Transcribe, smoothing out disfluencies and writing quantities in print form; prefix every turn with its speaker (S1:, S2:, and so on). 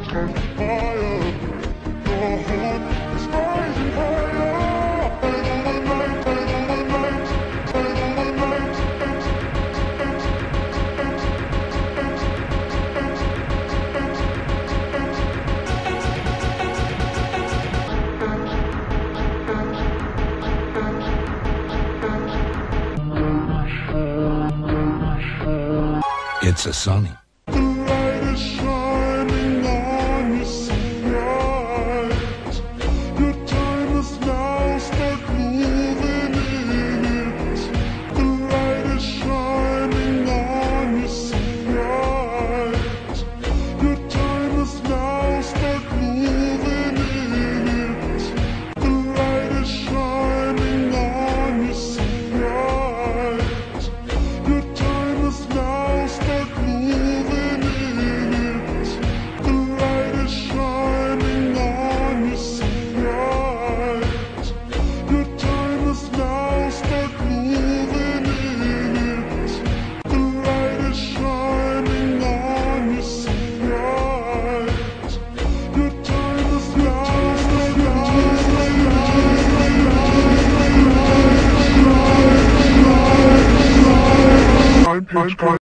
S1: It's a Sony.
S2: The light is shining on you so bright. Your time is now, start moving in it. The light is shining on you so bright. Your time is now, start moving in it. The light is shining on you so bright. Your time is now, start moving in it. The light is shining on you so bright. Your time is now, start moving in it. The light is shining on you so bright. Your time is now, start moving in it.